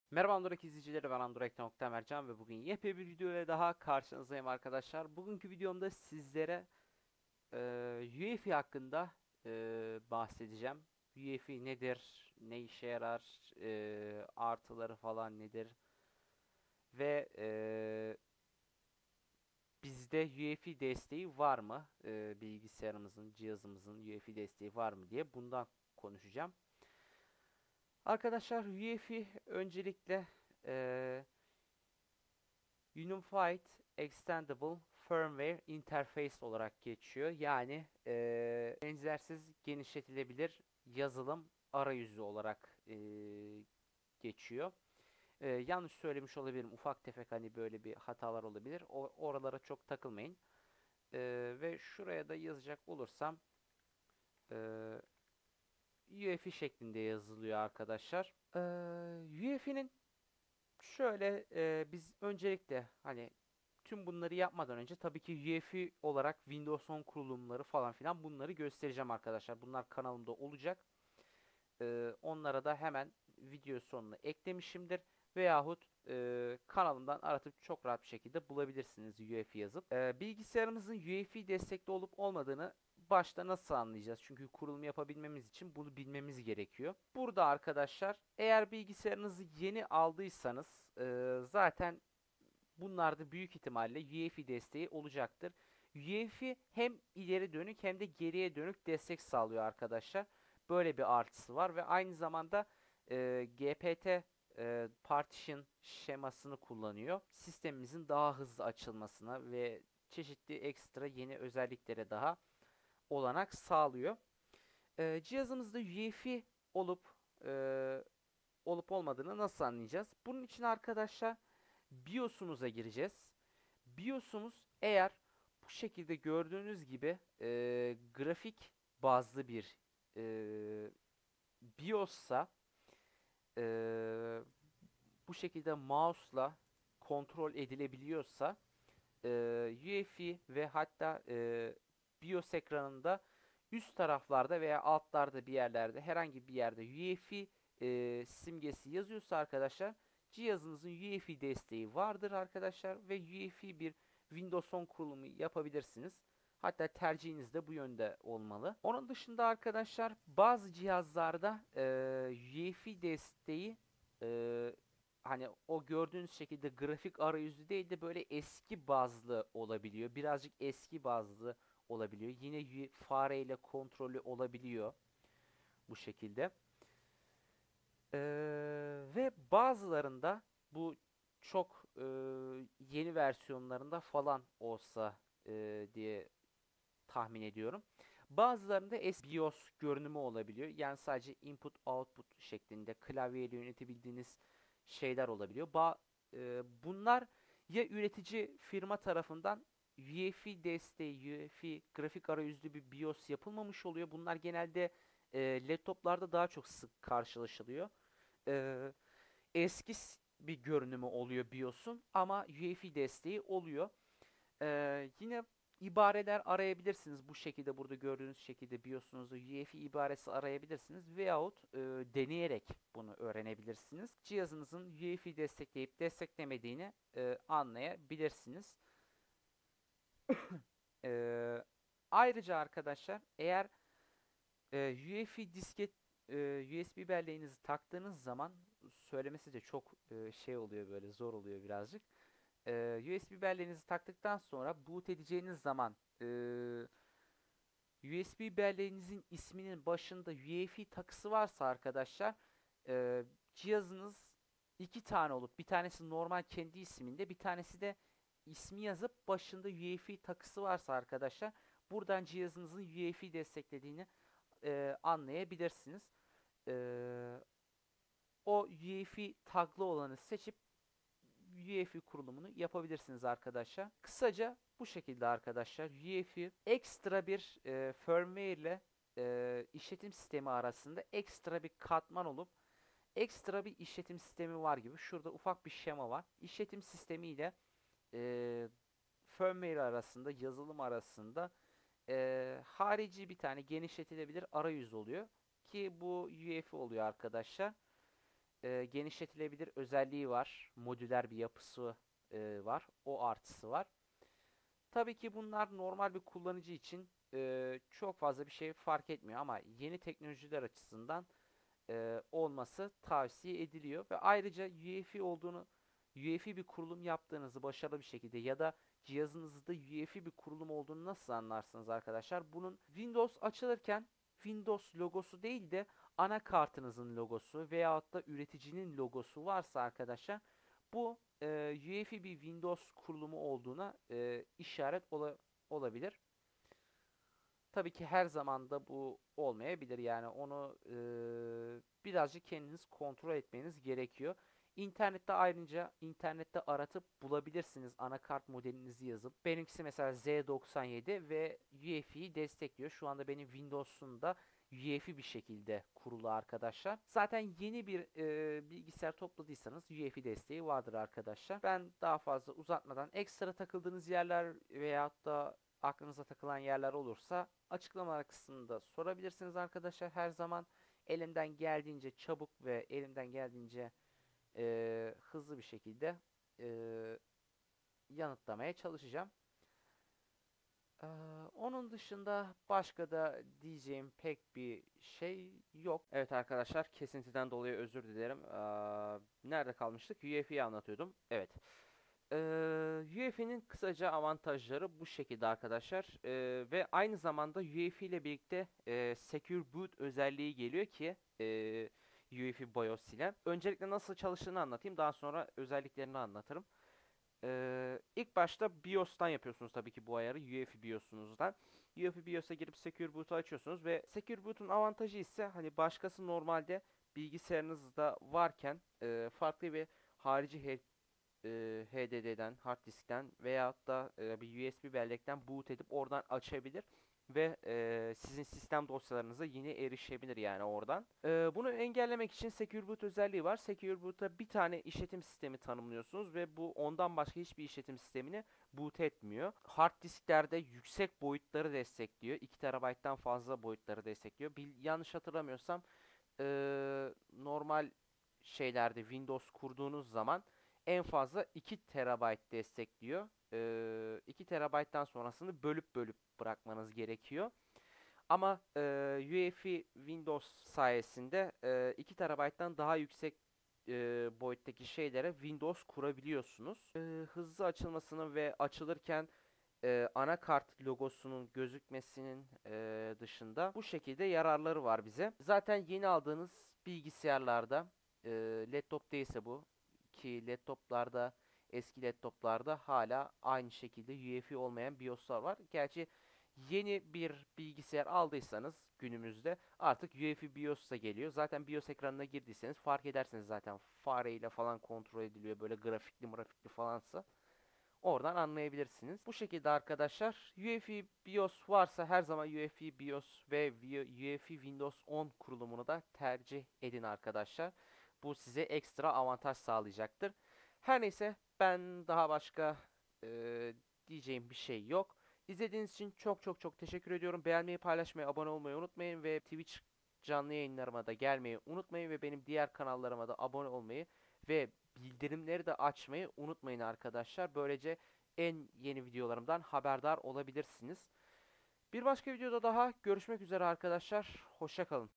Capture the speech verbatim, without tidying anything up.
Merhaba Android izleyicileri, ben Android nokta Mercan ve bugün yepyeni bir video ile daha karşınızdayım arkadaşlar. Bugünkü videomda sizlere e, U E F I hakkında e, bahsedeceğim. U E F I nedir, ne işe yarar, e, artıları falan nedir ve e, bizde U E F I desteği var mı? E, bilgisayarımızın, cihazımızın U E F I desteği var mı diye bundan konuşacağım. Arkadaşlar U E F I öncelikle e, Unified Extendable Firmware Interface olarak geçiyor. Yani eee, benzersiz genişletilebilir yazılım arayüzü olarak eee, geçiyor. Eee, yanlış söylemiş olabilirim. Ufak tefek hani böyle bir hatalar olabilir. O, oralara çok takılmayın. Eee, ve şuraya da yazacak olursam eee U E F I şeklinde yazılıyor arkadaşlar. Eee U E F I'nin şöyle e, biz öncelikle hani tüm bunları yapmadan önce tabii ki U E F I olarak Windows on kurulumları falan filan bunları göstereceğim arkadaşlar. Bunlar kanalımda olacak. E, onlara da hemen video sonuna eklemişimdir. Veyahut e, kanalımdan aratıp çok rahat bir şekilde bulabilirsiniz U E F I yazıp. E, bilgisayarımızın U E F I destekli olup olmadığını başta nasıl anlayacağız? Çünkü kurulum yapabilmemiz için bunu bilmemiz gerekiyor. Burada arkadaşlar eğer bilgisayarınızı yeni aldıysanız e, zaten bunlarda büyük ihtimalle U E F I desteği olacaktır. U E F I hem ileri dönük hem de geriye dönük destek sağlıyor arkadaşlar. Böyle bir artısı var ve aynı zamanda e, G P T e, partition şemasını kullanıyor. Sistemimizin daha hızlı açılmasına ve çeşitli ekstra yeni özelliklere daha olanak sağlıyor. E, cihazımızda U E F I olup e, olup olmadığını nasıl anlayacağız? Bunun için arkadaşlar BIOS'umuza gireceğiz. BIOS'umuz eğer bu şekilde gördüğünüz gibi e, grafik bazlı bir e, BIOS'sa e, bu şekilde mouse'la kontrol edilebiliyorsa e, U E F I ve hatta e, BIOS ekranında üst taraflarda veya altlarda bir yerlerde herhangi bir yerde U E F I e, simgesi yazıyorsa arkadaşlar cihazınızın U E F I desteği vardır arkadaşlar ve U E F I bir Windows on kurulumu yapabilirsiniz. Hatta tercihiniz de bu yönde olmalı. Onun dışında arkadaşlar bazı cihazlarda e, U E F I desteği e, hani o gördüğünüz şekilde grafik arayüzü değil de böyle eski bazlı olabiliyor. Birazcık eski bazlı olabiliyor. Yine fareyle kontrolü olabiliyor bu şekilde. Ee, ve bazılarında bu çok e, yeni versiyonlarında falan olsa e, diye tahmin ediyorum. Bazılarında S BIOS görünümü olabiliyor. Yani sadece input output şeklinde klavyeyle yönetebildiğiniz şeyler olabiliyor. Ba e, bunlar ya üretici firma tarafından U E F I desteği, U E F I grafik arayüzlü bir BIOS yapılmamış oluyor. Bunlar genelde e, laptoplarda daha çok sık karşılaşılıyor. E, eski bir görünümü oluyor BIOS'un ama U E F I desteği oluyor. Ee, yine ibareler arayabilirsiniz. Bu şekilde burada gördüğünüz şekilde BIOS'unuzda U E F I ibaresi arayabilirsiniz. Veyahut e, deneyerek bunu öğrenebilirsiniz. Cihazınızın U E F I destekleyip desteklemediğini e, anlayabilirsiniz. Ee, ayrıca arkadaşlar eğer e, U E F I disket e, U S B belleğinizi taktığınız zaman söylemesi de çok e, şey oluyor böyle zor oluyor birazcık. Ee, U S B belleğinizi taktıktan sonra boot edeceğiniz zaman e, U S B belleğinizin isminin başında U E F I takısı varsa arkadaşlar e, cihazınız iki tane olup bir tanesi normal kendi isminde bir tanesi de ismi yazıp başında U E F I takısı varsa arkadaşlar buradan cihazınızın U E F I desteklediğini e, anlayabilirsiniz. E, o U E F I taglı olanı seçip U E F I kurulumunu yapabilirsiniz arkadaşlar. Kısaca bu şekilde arkadaşlar U E F I ekstra bir e, firmware ile e, işletim sistemi arasında ekstra bir katman olup ekstra bir işletim sistemi var gibi. Şurada ufak bir şema var. İşletim sistemi ile e, firmware arasında, yazılım arasında e, harici bir tane genişletilebilir arayüz oluyor. Ki bu U E F I oluyor arkadaşlar. e, genişletilebilir özelliği var. Modüler bir yapısı e, var. O artısı var. Tabii ki bunlar normal bir kullanıcı için e, çok fazla bir şey fark etmiyor ama yeni teknolojiler açısından e, olması tavsiye ediliyor ve ayrıca U E F I olduğunu U E F I bir kurulum yaptığınızı başarılı bir şekilde ya da cihazınızda U E F I bir kurulum olduğunu nasıl anlarsınız arkadaşlar? Bunun Windows açılırken Windows logosu değil de anakartınızın logosu veyahut da üreticinin logosu varsa arkadaşlar bu e, U E F I bir Windows kurulumu olduğuna e, işaret ola- olabilir. Tabii ki her zaman da bu olmayabilir. Yani onu e, birazcık kendiniz kontrol etmeniz gerekiyor. İnternette ayrıca internette aratıp bulabilirsiniz anakart modelinizi yazıp. Benimkisi mesela Z doksan yedi ve U E F I'yi destekliyor. Şu anda benim Windows'un da U E F I bir şekilde kurulu arkadaşlar. Zaten yeni bir e, bilgisayar topladıysanız U E F I desteği vardır arkadaşlar. Ben daha fazla uzatmadan ekstra takıldığınız yerler veyahut da aklınıza takılan yerler olursa açıklamalar kısmında sorabilirsiniz arkadaşlar. Her zaman elimden geldiğince çabuk ve elimden geldiğince e, hızlı bir şekilde e, yanıtlamaya çalışacağım. Ee, Onun dışında başka da diyeceğim pek bir şey yok. Evet arkadaşlar, kesintiden dolayı özür dilerim. Ee, nerede kalmıştık? U E F I'yi anlatıyordum. Evet. Ee, U E F I'nin kısaca avantajları bu şekilde arkadaşlar. Ee, ve aynı zamanda U E F I ile birlikte e, Secure Boot özelliği geliyor ki e, U E F I BIOS ile. Öncelikle nasıl çalıştığını anlatayım. Daha sonra özelliklerini anlatırım. Ee, ilk başta BIOS'tan yapıyorsunuz tabii ki bu ayarı. U E F I BIOS'unuzdan. U E F I BIOS'a girip Secure Boot'u açıyorsunuz ve Secure Boot'un avantajı ise hani başkası normalde bilgisayarınızda varken e, farklı bir harici H D D'den, hard diskten veyahut da e, bir U S B bellekten boot edip oradan açabilir ve e, sizin sistem dosyalarınıza yine erişebilir yani oradan. E, bunu engellemek için Secure Boot özelliği var. Secure Boot'a bir tane işletim sistemi tanımlıyorsunuz ve bu ondan başka hiçbir işletim sistemini boot etmiyor. Hard disklerde yüksek boyutları destekliyor. iki terabayttan fazla boyutları destekliyor. Bil, yanlış hatırlamıyorsam e, normal şeylerde Windows kurduğunuz zaman en fazla iki terabayt destekliyor. Ee, iki terabayttan sonrasını bölüp bölüp bırakmanız gerekiyor. Ama e, U E F I Windows sayesinde e, iki terabayttan daha yüksek e, boyuttaki şeylere Windows kurabiliyorsunuz. E, hızlı açılmasının ve açılırken e, anakart logosunun gözükmesinin e, dışında bu şekilde yararları var bize. Zaten yeni aldığınız bilgisayarlarda e, laptop değilse bu ki laptoplarda eski laptoplarda hala aynı şekilde U E F I olmayan BIOS'lar var. Gerçi yeni bir bilgisayar aldıysanız günümüzde artık U E F I BIOS da geliyor. Zaten BIOS ekranına girdiyseniz fark edersiniz zaten fareyle falan kontrol ediliyor böyle grafikli grafikli falansa. Oradan anlayabilirsiniz. Bu şekilde arkadaşlar U E F I BIOS varsa her zaman U E F I BIOS ve U E F I Windows on kurulumunu da tercih edin arkadaşlar. Bu size ekstra avantaj sağlayacaktır. Her neyse ben daha başka e, diyeceğim bir şey yok. İzlediğiniz için çok çok çok teşekkür ediyorum. Beğenmeyi, paylaşmayı, abone olmayı unutmayın ve Twitch canlı yayınlarıma da gelmeyi unutmayın ve benim diğer kanallarıma da abone olmayı ve bildirimleri de açmayı unutmayın arkadaşlar. Böylece en yeni videolarımdan haberdar olabilirsiniz. Bir başka videoda daha görüşmek üzere arkadaşlar. Hoşça kalın.